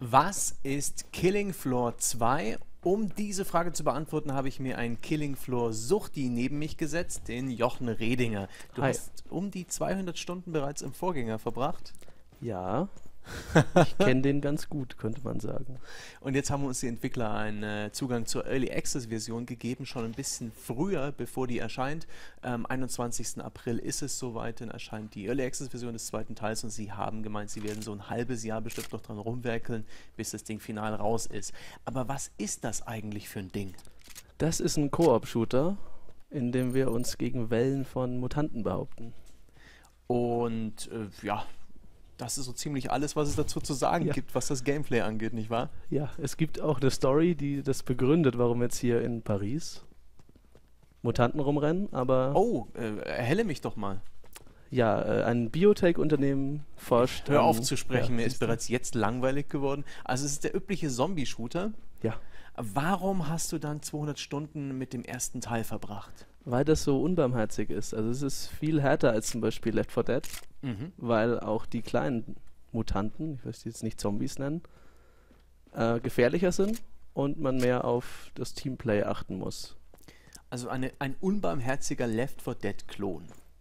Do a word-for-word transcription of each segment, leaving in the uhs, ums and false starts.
Was ist Killing Floor zwei? Um diese Frage zu beantworten, habe ich mir einen Killing Floor Suchti neben mich gesetzt, den Jochen Redinger. Du Hi. hast um die zweihundert Stunden bereits im Vorgänger verbracht. Ja, ich kenne den ganz gut, könnte man sagen. Und jetzt haben uns die Entwickler einen äh, Zugang zur Early Access Version gegeben, schon ein bisschen früher, bevor die erscheint. Am einundzwanzigsten April ist es soweit, dann erscheint die Early Access Version des zweiten Teils und sie haben gemeint, sie werden so ein halbes Jahr bestimmt noch dran rumwerkeln, bis das Ding final raus ist. Aber was ist das eigentlich für ein Ding? Das ist ein Koop-Shooter, in dem wir uns gegen Wellen von Mutanten behaupten. Und äh, ja, das ist so ziemlich alles, was es dazu zu sagen Ja. gibt, was das Gameplay angeht, nicht wahr? Ja, es gibt auch eine Story, die das begründet, warum jetzt hier in Paris Mutanten rumrennen, aber Oh, äh, erhelle mich doch mal. ja, äh, ein Biotech-Unternehmen forscht. Hör an- auf zu sprechen, ja, mir ist siehst du? bereits jetzt langweilig geworden. Also es ist der übliche Zombie-Shooter. Ja, Warum hast du dann zweihundert Stunden mit dem ersten Teil verbracht? weil das so unbarmherzig ist. Also es ist viel härter als zum Beispiel Left four Dead, Mhm. weil auch die kleinen Mutanten, ich möchte sie jetzt nicht Zombies nennen, äh, gefährlicher sind und man mehr auf das Teamplay achten muss. Also eine, ein unbarmherziger Left four Dead-Klon.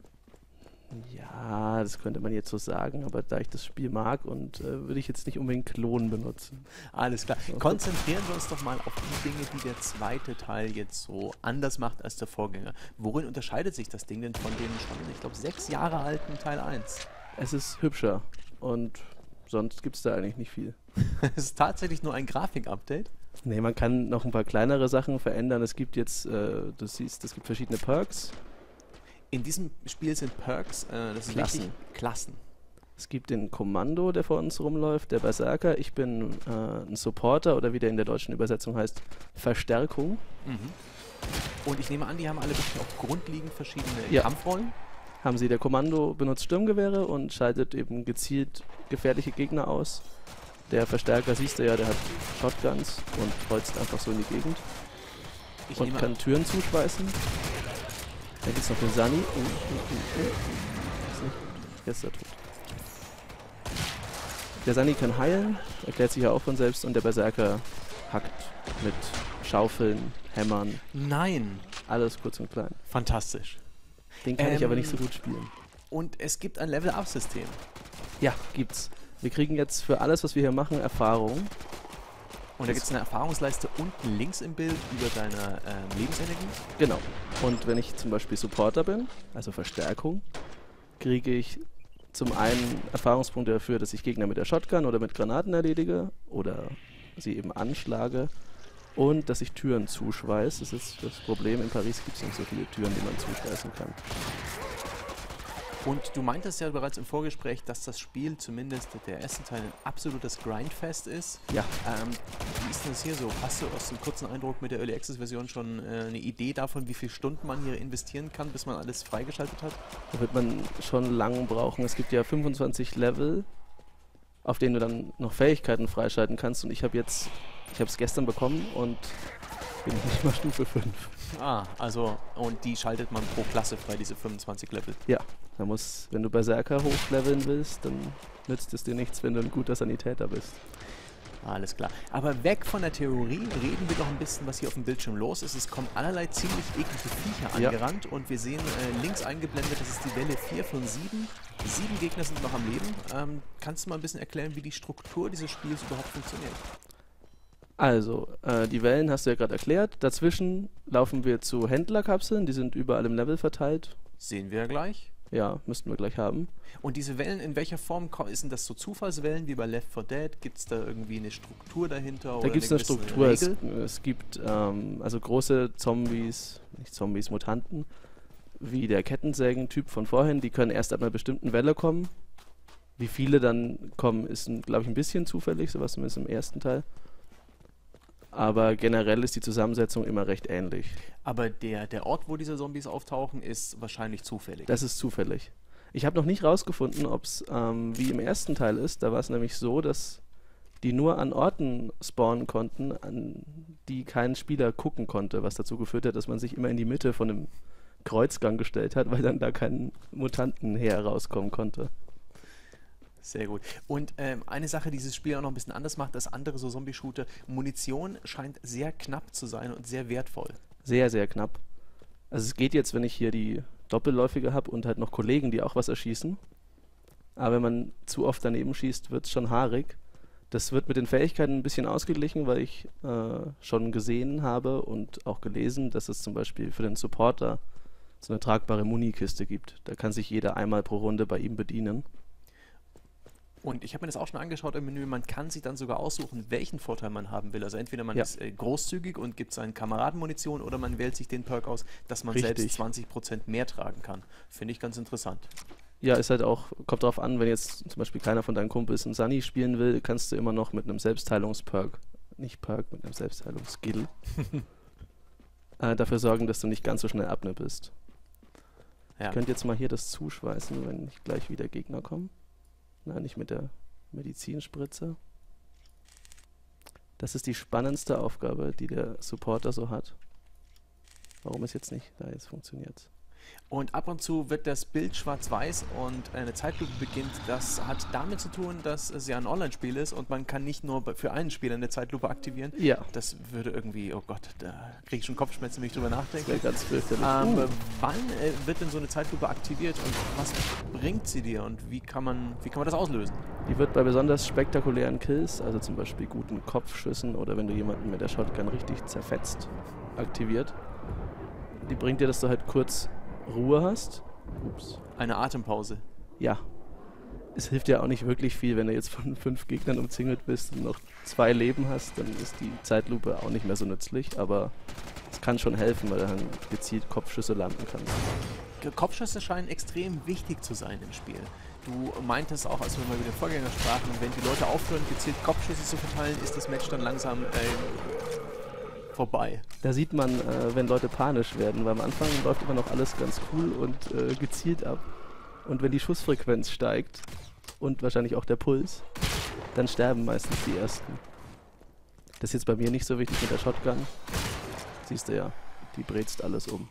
Ja, das könnte man jetzt so sagen, aber da ich das Spiel mag und äh, würde ich jetzt nicht unbedingt Klon benutzen. Alles klar. Konzentrieren wir uns doch mal auf die Dinge, die der zweite Teil jetzt so anders macht als der Vorgänger. Worin unterscheidet sich das Ding denn von dem schon, ich glaube, sechs Jahre alten Teil eins? Es ist hübscher und sonst gibt es da eigentlich nicht viel. Es ist tatsächlich nur ein Grafik-Update. Nee, man kann noch ein paar kleinere Sachen verändern. Es gibt jetzt, äh, du siehst, es gibt verschiedene Perks. In diesem Spiel sind Perks, äh, das ist Klassen. wichtig, Klassen. Es gibt den Kommando, der vor uns rumläuft, der Berserker. Ich bin äh, ein Supporter oder wie der in der deutschen Übersetzung heißt, Verstärkung. Mhm. Und ich nehme an, die haben alle wirklich auch grundlegend verschiedene Ja. Kampfrollen. Haben sie, der Kommando benutzt Sturmgewehre und schaltet eben gezielt gefährliche Gegner aus. Der Verstärker, siehst du ja, der hat Shotguns und kreuzt einfach so in die Gegend Ich und nehme kann Türen zuschweißen. Dann gibt es noch den Sunny. Oh, oh, oh, oh. Ist nicht gut. Jetzt ist er tot. Der Sunny kann heilen, erklärt sich ja auch von selbst, und der Berserker hackt mit Schaufeln, Hämmern, Nein, alles kurz und klein. fantastisch. Den kann ich aber Ähm, nicht so gut spielen. Und es gibt ein Level-Up-System. Ja, gibt's. Wir kriegen jetzt für alles, was wir hier machen, Erfahrung. Und da gibt es eine Erfahrungsleiste unten links im Bild über deine ähm, Lebensenergie. Genau. Und wenn ich zum Beispiel Supporter bin, also Verstärkung, kriege ich zum einen Erfahrungspunkte dafür, dass ich Gegner mit der Shotgun oder mit Granaten erledige oder sie eben anschlage, und dass ich Türen zuschweiß. Das ist das Problem, in Paris gibt es nicht so viele Türen, die man zuschweißen kann. Und du meintest ja bereits im Vorgespräch, dass das Spiel, zumindest der erste Teil, ein absolutes Grindfest ist. Ja, Ähm, wie ist denn das hier so? Hast du aus dem kurzen Eindruck mit der Early Access Version schon äh, eine Idee davon, wie viele Stunden man hier investieren kann, bis man alles freigeschaltet hat? da wird man schon lang brauchen. Es gibt ja fünfundzwanzig Level, auf denen du dann noch Fähigkeiten freischalten kannst, und ich habe jetzt, ich habe es gestern bekommen und bin nicht mal Stufe fünf. Ah, also, und die schaltet man pro Klasse frei, diese fünfundzwanzig Level. Ja, da muss, wenn du Berserker hochleveln willst, dann nützt es dir nichts, wenn du ein guter Sanitäter bist. Alles klar. Aber weg von der Theorie, reden wir doch ein bisschen, was hier auf dem Bildschirm los ist. Es kommen allerlei ziemlich eklige Viecher Ja. angerannt und wir sehen äh, links eingeblendet, das ist die Welle vier von sieben. Sieben Gegner sind noch am Leben. Ähm, kannst du mal ein bisschen erklären, wie die Struktur dieses Spiels überhaupt funktioniert? Also, äh, die Wellen hast du ja gerade erklärt. Dazwischen laufen wir zu Händlerkapseln, die sind überall im Level verteilt. Sehen wir ja gleich. Ja, müssten wir gleich haben. Und diese Wellen, in welcher Form ko- ist denn das so Zufallswellen wie bei Left four Dead? Gibt es da irgendwie eine Struktur dahinter? Da oder gibt es eine gewisse Struktur. Es, Regel? es gibt ähm, also große Zombies, nicht Zombies, Mutanten, wie der Kettensägen-Typ von vorhin, die können erst ab einer bestimmten Welle kommen. Wie viele dann kommen, ist, glaube ich, ein bisschen zufällig, sowas zumindest im ersten Teil. Aber generell ist die Zusammensetzung immer recht ähnlich. Aber der, der Ort, wo diese Zombies auftauchen, ist wahrscheinlich zufällig. Das ist zufällig. Ich habe noch nicht rausgefunden, ob es ähm, wie im ersten Teil ist. Da war es nämlich so, dass die nur an Orten spawnen konnten, an die kein Spieler gucken konnte, was dazu geführt hat, dass man sich immer in die Mitte von einem Kreuzgang gestellt hat, weil dann da kein Mutanten her rauskommen konnte. Sehr gut. Und ähm, eine Sache, die dieses Spiel auch noch ein bisschen anders macht als andere so Zombie-Shooter, Munition scheint sehr knapp zu sein und sehr wertvoll. Sehr, sehr knapp. Also es geht jetzt, wenn ich hier die Doppelläufige habe und halt noch Kollegen, die auch was erschießen. Aber wenn man zu oft daneben schießt, wird es schon haarig. Das wird mit den Fähigkeiten ein bisschen ausgeglichen, weil ich äh, schon gesehen habe und auch gelesen, dass es zum Beispiel für den Supporter so eine tragbare Munikiste gibt. Da kann sich jeder einmal pro Runde bei ihm bedienen. Und ich habe mir das auch schon angeschaut im Menü, man kann sich dann sogar aussuchen, welchen Vorteil man haben will. Also entweder man Ja. ist äh, großzügig und gibt seinen Kameraden Munition oder man wählt sich den Perk aus, dass man Richtig. selbst zwanzig Prozent mehr tragen kann. Finde ich ganz interessant. Ja, ist halt auch, kommt drauf an, wenn jetzt zum Beispiel keiner von deinen Kumpels einen Sunny spielen will, kannst du immer noch mit einem Selbstheilungsperk, nicht Perk, mit einem Selbstheilungsskill äh, dafür sorgen, dass du nicht ganz so schnell abnippelst. Ja. Ich könnte jetzt mal hier das zuschweißen, wenn nicht gleich wieder Gegner kommen. Nein, nicht mit der Medizinspritze. Das ist die spannendste Aufgabe, die der Supporter so hat. Warum ist jetzt nicht? Da, jetzt funktioniert's. Und ab und zu wird das Bild schwarz-weiß und eine Zeitlupe beginnt. Das hat damit zu tun, dass es ja ein Online-Spiel ist und man kann nicht nur bei- für einen Spieler eine Zeitlupe aktivieren. Ja, Das würde irgendwie, oh Gott, da kriege ich schon Kopfschmerzen, wenn ich drüber das nachdenke. wäre ganz fürchterlich. Ähm, Uh, Wann äh, wird denn so eine Zeitlupe aktiviert und was bringt sie dir und wie kann man, wie kann man das auslösen? Die wird bei besonders spektakulären Kills, also zum Beispiel guten Kopfschüssen oder wenn du jemanden mit der Shotgun richtig zerfetzt, aktiviert. Die bringt dir, dass du halt kurz Ruhe hast. Ups. Eine Atempause. Ja. Es hilft ja auch nicht wirklich viel, wenn du jetzt von fünf Gegnern umzingelt bist und noch zwei Leben hast, dann ist die Zeitlupe auch nicht mehr so nützlich, aber es kann schon helfen, weil du dann gezielt Kopfschüsse landen kannst. K- Kopfschüsse scheinen extrem wichtig zu sein im Spiel. Du meintest auch, als wir mal über den Vorgänger sprachen, wenn die Leute aufhören, gezielt Kopfschüsse zu verteilen, ist das Match dann langsam äh, vorbei. Da sieht man, äh, wenn Leute panisch werden, weil am Anfang läuft immer noch alles ganz cool und äh, gezielt ab. Und wenn die Schussfrequenz steigt und wahrscheinlich auch der Puls, dann sterben meistens die Ersten. Das ist jetzt bei mir nicht so wichtig mit der Shotgun. Siehst du ja, die brätst alles um.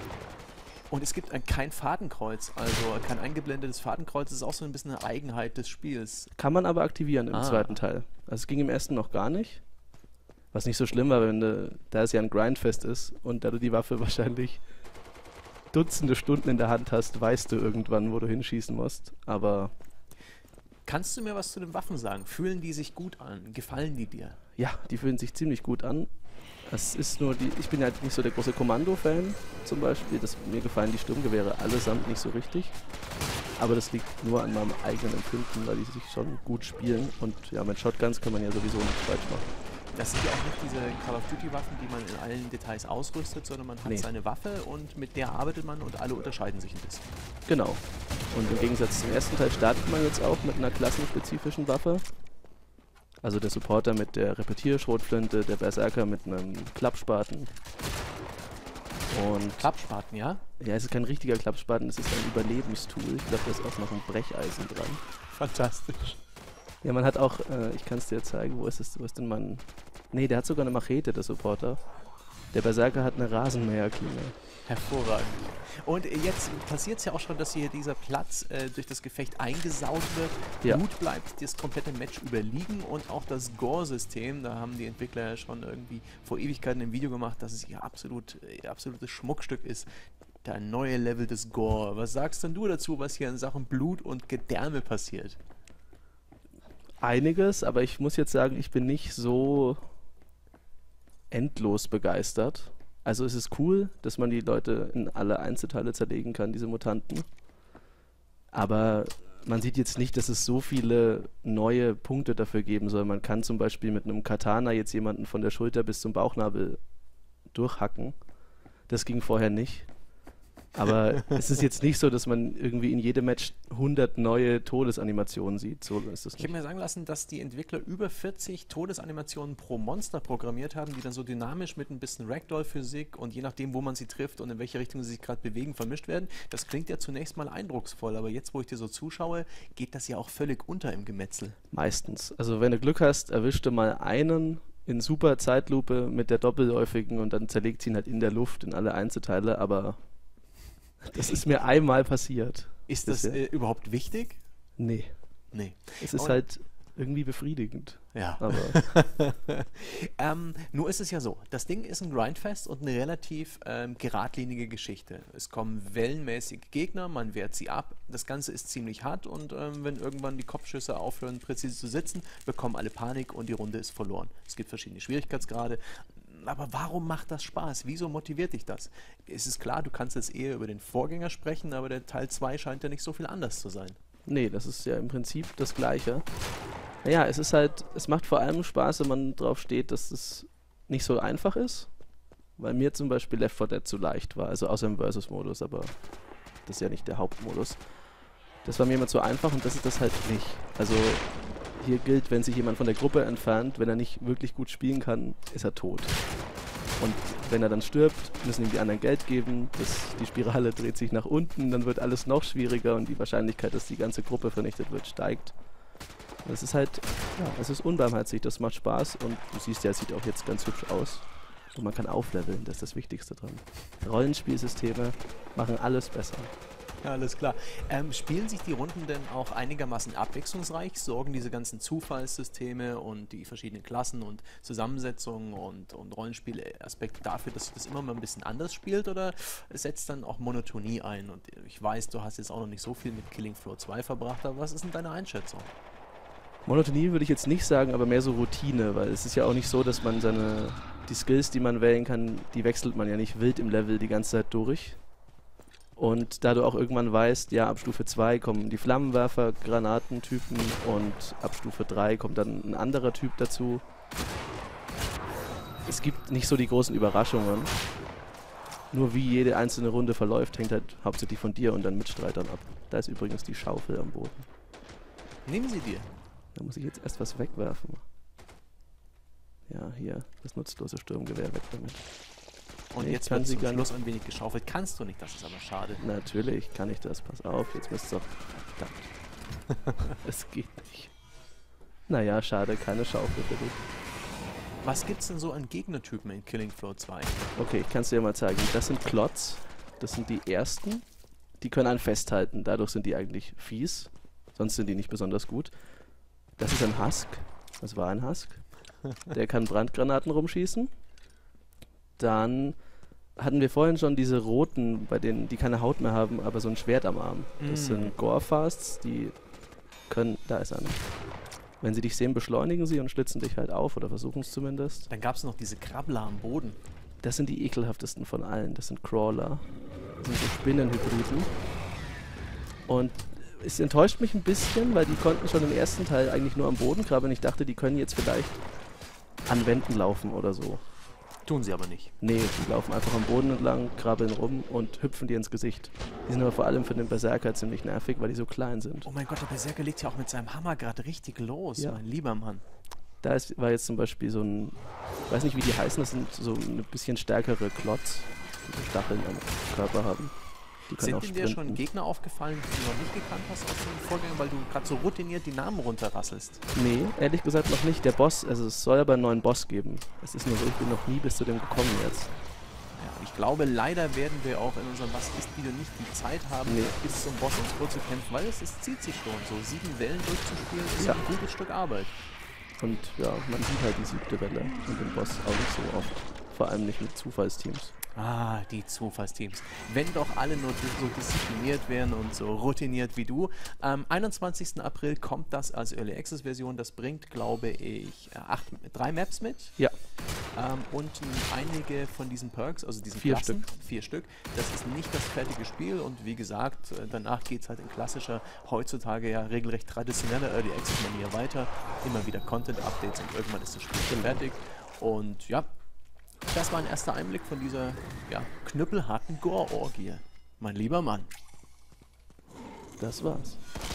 Und es gibt ein, kein Fadenkreuz, also kein eingeblendetes Fadenkreuz. Das ist auch so ein bisschen eine Eigenheit des Spiels. Kann man aber aktivieren im Ah. zweiten Teil. Also es ging im ersten noch gar nicht. Was nicht so schlimm war, wenn du, da es ja ein Grindfest ist und da du die Waffe wahrscheinlich Dutzende Stunden in der Hand hast, weißt du irgendwann, wo du hinschießen musst. Aber Kannst du mir was zu den Waffen sagen? Fühlen die sich gut an? Gefallen die dir? ja, die fühlen sich ziemlich gut an. Es ist nur die, ich bin halt nicht so der große Kommando-Fan zum Beispiel. Das, mir gefallen die Sturmgewehre allesamt nicht so richtig. Aber das liegt nur an meinem eigenen Empfinden, weil die sich schon gut spielen. Und ja, mit Shotguns kann man ja sowieso nichts falsch machen. Das sind ja auch nicht diese Call of Duty Waffen, die man in allen Details ausrüstet, sondern man hat Nee. seine Waffe und mit der arbeitet man und alle unterscheiden sich ein bisschen. Genau. Und im Gegensatz zum ersten Teil startet man jetzt auch mit einer klassenspezifischen Waffe. Also der Supporter mit der Repetierschrotflinte, der Berserker mit einem Klappspaten. Und Klappspaten, ja? ja, es ist kein richtiger Klappspaten, es ist ein Überlebenstool. Ich glaube, da ist auch noch ein Brecheisen dran. Fantastisch. Ja, man hat auch, äh, ich kann es dir zeigen, wo ist es, wo ist denn mein... Nee, der hat sogar eine Machete, der Supporter. Der Berserker hat eine Rasenmäherklinge. Hervorragend. Und äh, jetzt passiert es ja auch schon, dass hier dieser Platz äh, durch das Gefecht eingesaut wird. Ja. Blut bleibt das komplette Match überliegen und auch das Gore-System, da haben die Entwickler ja schon irgendwie vor Ewigkeiten ein Video gemacht, dass es ihr absolut, ihr absolutes Schmuckstück ist. Der neue Level des Gore. Was sagst denn du dazu, was hier in Sachen Blut und Gedärme passiert? Einiges, aber ich muss jetzt sagen, ich bin nicht so endlos begeistert. Also es ist cool, dass man die Leute in alle Einzelteile zerlegen kann, diese Mutanten. Aber man sieht jetzt nicht, dass es so viele neue Punkte dafür geben soll. Man kann zum Beispiel mit einem Katana jetzt jemanden von der Schulter bis zum Bauchnabel durchhacken. Das ging vorher nicht. Aber es ist jetzt nicht so, dass man irgendwie in jedem Match hundert neue Todesanimationen sieht. So ist das Ich habe nicht. mir sagen lassen, dass die Entwickler über vierzig Todesanimationen pro Monster programmiert haben, die dann so dynamisch mit ein bisschen Ragdoll-Physik und je nachdem, wo man sie trifft und in welche Richtung sie sich gerade bewegen, vermischt werden. Das klingt ja zunächst mal eindrucksvoll, aber jetzt, wo ich dir so zuschaue, geht das ja auch völlig unter im Gemetzel. Meistens. Also wenn du Glück hast, erwischst du mal einen in super Zeitlupe mit der doppelläufigen und dann zerlegt sie ihn halt in der Luft in alle Einzelteile, aber das ist mir einmal passiert. Ist das Bisher. äh, überhaupt wichtig? Nee. Nee. Es ist Und halt irgendwie befriedigend. Ja. Aber ähm, nur ist es ja so, das Ding ist ein Grindfest und eine relativ ähm, geradlinige Geschichte. Es kommen wellenmäßig Gegner, man wehrt sie ab. Das Ganze ist ziemlich hart und ähm, wenn irgendwann die Kopfschüsse aufhören, präzise zu sitzen, bekommen alle Panik und die Runde ist verloren. Es gibt verschiedene Schwierigkeitsgrade. Aber warum macht das Spaß? Wieso motiviert dich das? Es ist klar, du kannst jetzt eher über den Vorgänger sprechen, aber der Teil zwei scheint ja nicht so viel anders zu sein. nee, das ist ja im Prinzip das Gleiche. Naja, es ist halt, es macht vor allem Spaß, wenn man drauf steht, dass es nicht so einfach ist. Weil mir zum Beispiel Left four Dead zu leicht war, also außer im Versus-Modus, aber das ist ja nicht der Hauptmodus. Das war mir immer zu einfach und das ist das halt nicht. Also hier gilt, wenn sich jemand von der Gruppe entfernt, wenn er nicht wirklich gut spielen kann, ist er tot. Und wenn er dann stirbt, müssen ihm die anderen Geld geben, das, die Spirale dreht sich nach unten, dann wird alles noch schwieriger und die Wahrscheinlichkeit, dass die ganze Gruppe vernichtet wird, steigt. Das ist halt, ja, es ist unbarmherzig, das macht Spaß und du siehst ja, es sieht auch jetzt ganz hübsch aus. Und man kann aufleveln, das ist das Wichtigste dran. Rollenspielsysteme machen alles besser. Ja, alles klar. Ähm, spielen sich die Runden denn auch einigermaßen abwechslungsreich? Sorgen diese ganzen Zufallssysteme und die verschiedenen Klassen und Zusammensetzungen und, und Rollenspielaspekte dafür, dass das immer mal ein bisschen anders spielt oder setzt dann auch Monotonie ein? Und ich weiß, du hast jetzt auch noch nicht so viel mit Killing Floor zwei verbracht, aber was ist denn deine Einschätzung? Monotonie würde ich jetzt nicht sagen, aber mehr so Routine, weil es ist ja auch nicht so, dass man seine, die Skills, die man wählen kann, die wechselt man ja nicht wild im Level die ganze Zeit durch. Und da du auch irgendwann weißt, ja, ab Stufe zwei kommen die Flammenwerfer, Granatentypen und ab Stufe drei kommt dann ein anderer Typ dazu. Es gibt nicht so die großen Überraschungen. Nur wie jede einzelne Runde verläuft, hängt halt hauptsächlich von dir und deinen Mitstreitern ab. Da ist übrigens die Schaufel am Boden. Nehmen sie dir. Da muss ich jetzt erst was wegwerfen. Ja, hier, das nutzlose Sturmgewehr weg damit. Und Nee, jetzt kann wird sie zum gar Schluss ein wenig geschaufelt. Kannst du nicht, das ist aber schade. Natürlich kann ich das, pass auf, jetzt müsst ihr... Verdammt. Es geht nicht. Naja, schade, keine Schaufel für dich. Was gibt's denn so an Gegnertypen in Killing Floor zwei? Okay, ich kann es dir mal zeigen. Das sind Klotz, das sind die ersten. Die können einen festhalten, dadurch sind die eigentlich fies. Sonst sind die nicht besonders gut. Das ist ein Husk, das war ein Husk. Der kann Brandgranaten rumschießen. Dann hatten wir vorhin schon diese roten, bei denen die keine Haut mehr haben, aber so ein Schwert am Arm. Das Mm. sind Gorefasts, die können, da ist einer. Wenn sie dich sehen, beschleunigen sie und schlitzen dich halt auf oder versuchen es zumindest. Dann gab es noch diese Krabbler am Boden. Das sind die ekelhaftesten von allen, das sind Crawler. Das sind so Spinnenhybriden. Und es enttäuscht mich ein bisschen, weil die konnten schon im ersten Teil eigentlich nur am Boden krabbeln. Ich dachte, die können jetzt vielleicht an Wänden laufen oder so. Tun sie aber nicht. Nee, die laufen einfach am Boden entlang, krabbeln rum und hüpfen dir ins Gesicht. Die sind aber vor allem für den Berserker ziemlich nervig, weil die so klein sind. Oh mein Gott, der Berserker legt ja auch mit seinem Hammer gerade richtig los, Ja. mein lieber Mann. Da ist, war jetzt zum Beispiel so ein, ich weiß nicht wie die heißen, das sind so ein bisschen stärkere Klotz, die so Stacheln am Körper haben. Die können auch Sind dir schon sprinten. Gegner aufgefallen, die du noch nicht gekannt hast aus dem Vorgänger, weil du gerade so routiniert die Namen runterrasselst? Nee, ehrlich gesagt noch nicht. Der Boss, also es soll aber einen neuen Boss geben. Es ist nur so, ich bin noch nie bis zu dem gekommen jetzt. Ja, ich glaube, leider werden wir auch in unserem Was ist Video nicht die Zeit haben, Nee. bis zum Boss ins Tor zu kämpfen, weil es, es zieht sich schon. So sieben Wellen durchzuspielen ist Ja. ein gutes Stück Arbeit. Und ja, man sieht halt die siebte Welle und den Boss auch nicht so oft. Vor allem nicht mit Zufallsteams. Ah, die Zufallsteams. Wenn doch alle nur so diszipliniert wären und so routiniert wie du. Am einundzwanzigsten April kommt das als Early Access Version. Das bringt, glaube ich, äh, acht, drei Maps mit. Ja. Ähm, und einige von diesen Perks, also diesen Vier Klassen, vier Stück. Das ist nicht das fertige Spiel und wie gesagt, äh, danach geht es halt in klassischer, heutzutage ja regelrecht traditioneller Early Access Manier weiter. Immer wieder Content-Updates und irgendwann ist das Spiel schon fertig. Und ja, das war ein erster Einblick von dieser ja, knüppelharten Gore-Orgie. Mein lieber Mann. Das war's.